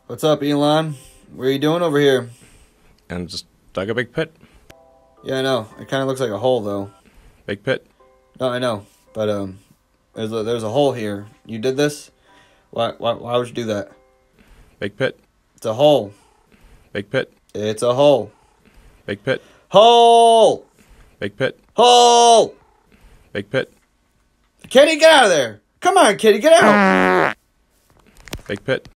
What's up, Elon? What are you doing over here? And just dug a big pit. Yeah, I know. It kind of looks like a hole, though. Big pit. No, I know. But, there's a hole here. You did this? Why would you do that? Big pit. It's a hole. Big pit. It's a hole. Big pit. Hole! Big pit. Hole! Big pit. Kitty, get out of there! Come on, kitty, get out! Big pit.